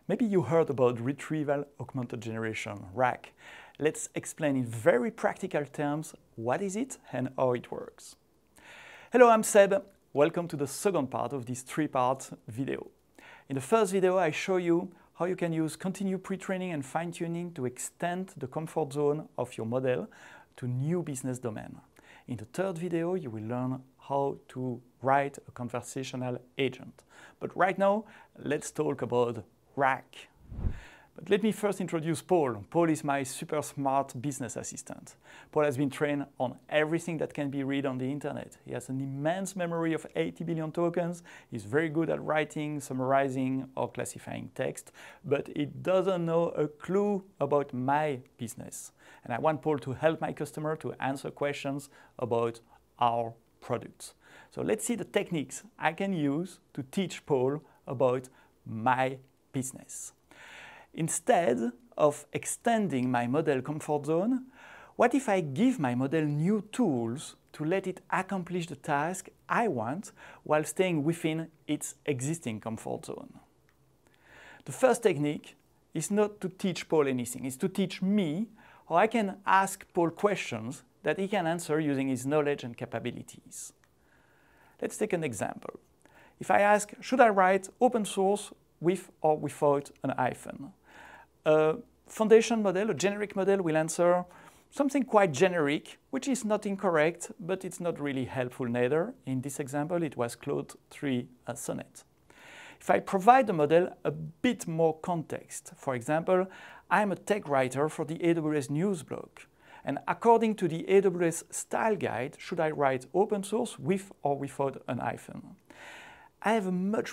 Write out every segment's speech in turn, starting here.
Maybe you heard about Retrieval Augmented Generation, RAG. Let's explain in very practical terms what is it and how it works. Hello, I'm Seb. Welcome to the second part of this three-part video. In the first video, I show you how you can use continued pre-training and fine-tuning to extend the comfort zone of your model to new business domain. In the third video, you will learn how to write a conversational agent. But right now, let's talk about RAG. But let me first introduce Paul. Paul is my super smart business assistant. Paul has been trained on everything that can be read on the internet. He has an immense memory of 80 billion tokens. He's very good at writing, summarizing, or classifying text, but he doesn't know a clue about my business. And I want Paul to help my customer to answer questions about our products. So let's see the techniques I can use to teach Paul about my business. Instead of extending my model comfort zone, what if I give my model new tools to let it accomplish the task I want while staying within its existing comfort zone? The first technique is not to teach Paul anything, it's to teach me how I can ask Paul questions that he can answer using his knowledge and capabilities. Let's take an example. If I ask, should I write open source with or without an hyphen? A foundation model, a generic model, will answer something quite generic, which is not incorrect, but it's not really helpful neither. In this example, it was Claude 3 Sonnet. If I provide the model a bit more context, for example, I'm a tech writer for the AWS news blog, and according to the AWS style guide, should I write open source with or without an hyphen? I have a much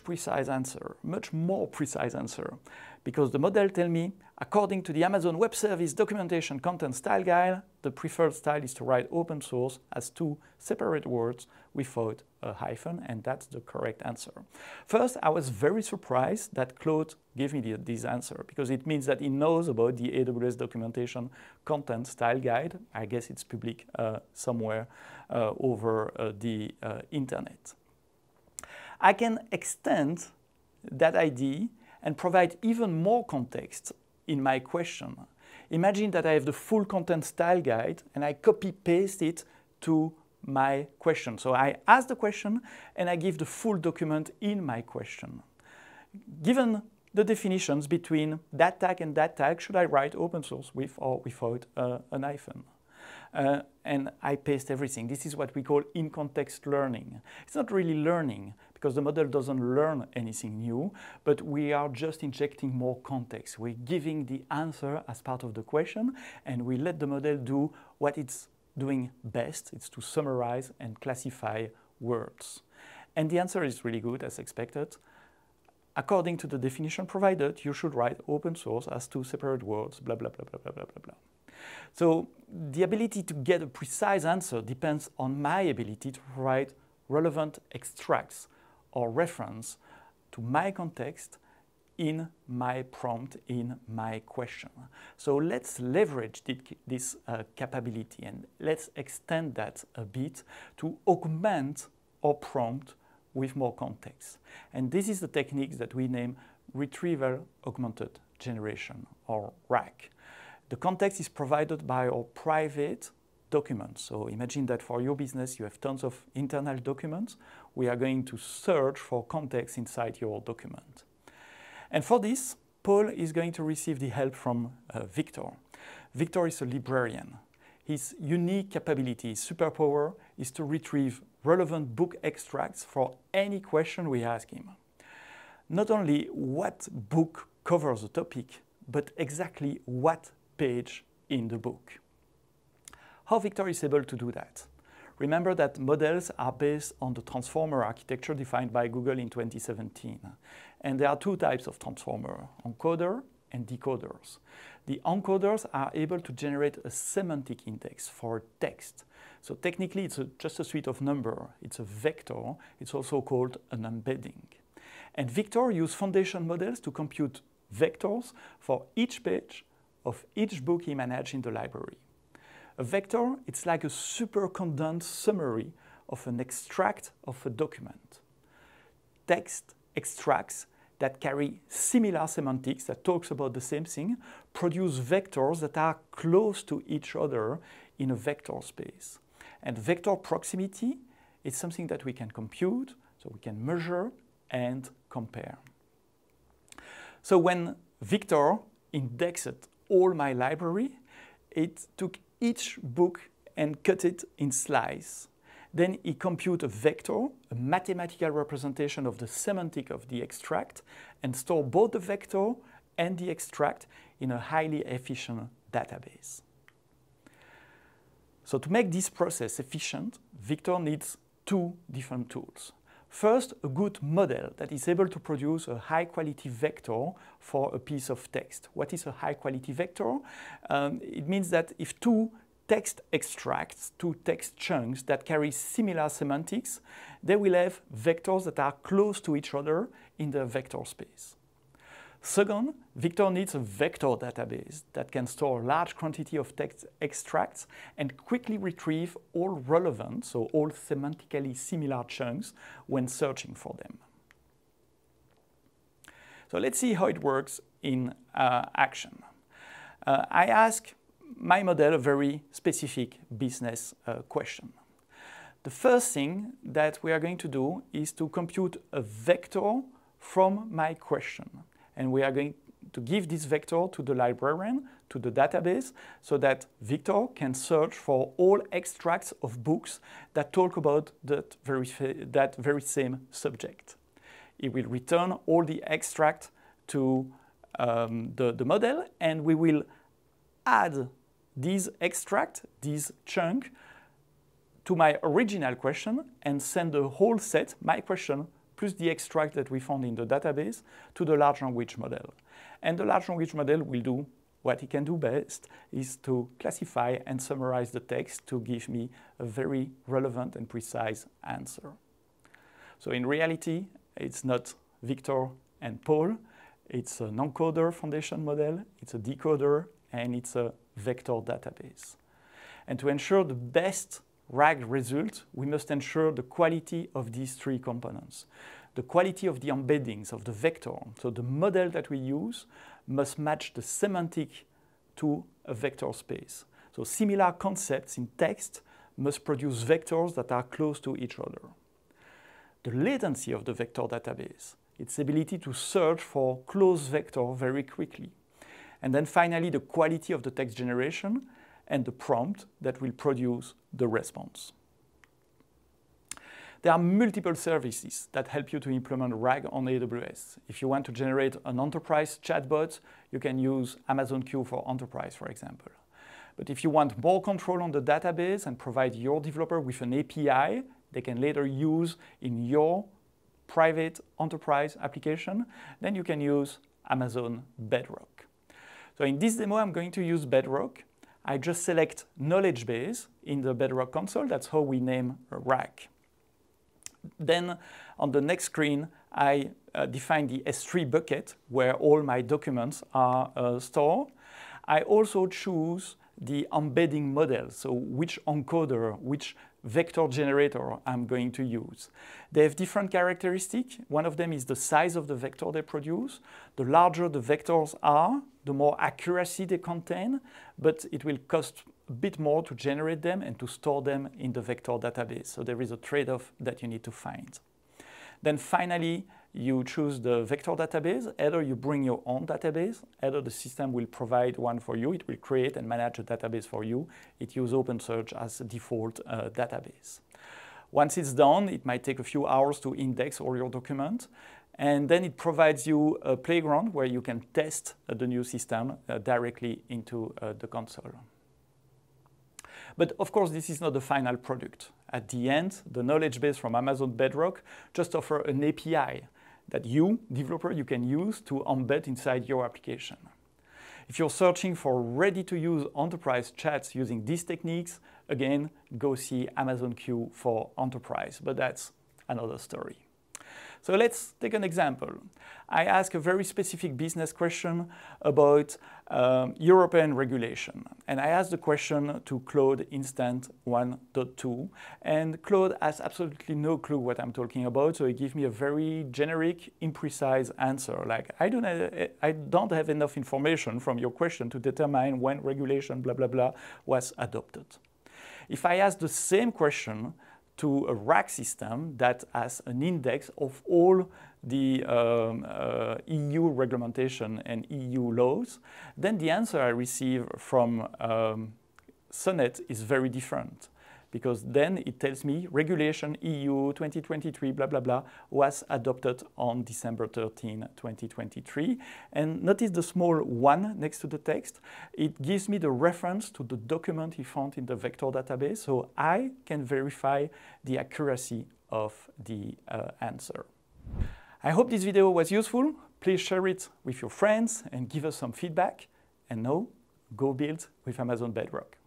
more precise answer, because the model tells me, according to the Amazon Web Service documentation content style guide, the preferred style is to write open source as two separate words without a hyphen, and that's the correct answer. First, I was very surprised that Claude gave me this answer, because it means that he knows about the AWS documentation content style guide. I guess it's public somewhere over the internet. I can extend that idea and provide even more context in my question. Imagine that I have the full content style guide and I copy-paste it to my question. So I ask the question and I give the full document in my question. Given the definitions between that tag and that tag, should I write open source with or without an hyphen? And I paste everything. This is what we call in-context learning. It's not really learning, because the model doesn't learn anything new, but we are just injecting more context. We're giving the answer as part of the question, and we let the model do what it's doing best. It's to summarize and classify words. And the answer is really good, as expected. According to the definition provided, you should write open source as two separate words, blah, blah, blah, blah, blah, blah, blah, blah. So the ability to get a precise answer depends on my ability to provide relevant extracts or reference to my context in my prompt, in my question. So let's leverage this capability and let's extend that a bit to augment our prompt with more context. And this is the technique that we name Retrieval Augmented Generation, or RAG. The context is provided by our private documents. So imagine that for your business, you have tons of internal documents. We are going to search for context inside your document. And for this, Paul is going to receive the help from Victor. Victor is a librarian. His unique capability, his superpower, is to retrieve relevant book extracts for any question we ask him. Not only what book covers the topic, but exactly what page in the book. How Victor is able to do that? Remember that models are based on the transformer architecture defined by Google in 2017. And there are two types of transformer, encoder and decoders. The encoders are able to generate a semantic index for text. So technically it's just a suite of numbers. It's a vector. It's also called an embedding. And Victor uses foundation models to compute vectors for each page of each book he managed in the library. A vector, it's like a super condensed summary of an extract of a document. Text extracts that carry similar semantics, that talks about the same thing, produce vectors that are close to each other in a vector space. And vector proximity is something that we can compute, so we can measure and compare. So when Victor indexed all my library, it took each book and cut it in slices. Then he computed a vector, a mathematical representation of the semantic of the extract, and store both the vector and the extract in a highly efficient database. So to make this process efficient, Victor needs two different tools. First, a good model that is able to produce a high-quality vector for a piece of text. What is a high-quality vector? It means that if two text extracts, two text chunks that carry similar semantics, they will have vectors that are close to each other in the vector space. Second, Victor needs a vector database that can store a large quantity of text extracts and quickly retrieve all relevant, so all semantically similar chunks when searching for them. So let's see how it works in action. I ask my model a very specific business question. The first thing that we are going to do is to compute a vector from my question. And we are going to give this vector to the librarian, to the database, so that Victor can search for all extracts of books that talk about that very same subject. It will return all the extract to the model, and we will add these extract, this chunk, to my original question and send the whole set, my question, plus the extract that we found in the database, to the large language model. And the large language model will do what it can do best, is to classify and summarize the text to give me a very relevant and precise answer. So in reality, it's not Victor and Paul, it's an encoder foundation model, it's a decoder, and it's a vector database. And to ensure the best RAG result, we must ensure the quality of these three components. The quality of the embeddings of the vector, so the model that we use, must match the semantic to a vector space. So similar concepts in text must produce vectors that are close to each other. The latency of the vector database, its ability to search for close vector very quickly. And then finally, the quality of the text generation and the prompt that will produce the response. There are multiple services that help you to implement RAG on AWS. If you want to generate an enterprise chatbot, you can use Amazon Q for Enterprise, for example. But if you want more control on the database and provide your developer with an API they can later use in your private enterprise application, then you can use Amazon Bedrock. So in this demo, I'm going to use Bedrock. I just select knowledge base in the Bedrock console. That's how we name a RAG. Then on the next screen, I define the S3 bucket where all my documents are stored. I also choose the embedding model, so which encoder, which vector generator I'm going to use. They have different characteristics. One of them is the size of the vector they produce. The larger the vectors are, the more accuracy they contain, but it will cost a bit more to generate them and to store them in the vector database. So there is a trade-off that you need to find. Then finally, you choose the vector database. Either you bring your own database, either the system will provide one for you. It will create and manage a database for you. It uses OpenSearch as a default database. Once it's done, it might take a few hours to index all your documents. And then it provides you a playground where you can test the new system directly into the console. But of course, this is not the final product. At the end, the knowledge base from Amazon Bedrock just offers an API that you, developer, you can use to embed inside your application. If you're searching for ready-to-use enterprise chats using these techniques, again, go see Amazon Q for Enterprise, but that's another story. So let's take an example. I ask a very specific business question about European regulation. And I ask the question to Claude Instant 1.2. And Claude has absolutely no clue what I'm talking about. So he gives me a very generic, imprecise answer. Like, I don't have enough information from your question to determine when regulation blah, blah, blah was adopted. If I ask the same question to a RAG system that has an index of all the EU regulation and EU laws, then the answer I receive from Sonnet is very different. Because then it tells me regulation EU 2023 blah blah blah was adopted on December 13, 2023. And notice the small 1 next to the text. It gives me the reference to the document he found in the vector database, so I can verify the accuracy of the answer. I hope this video was useful. Please share it with your friends and give us some feedback. And now, go build with Amazon Bedrock.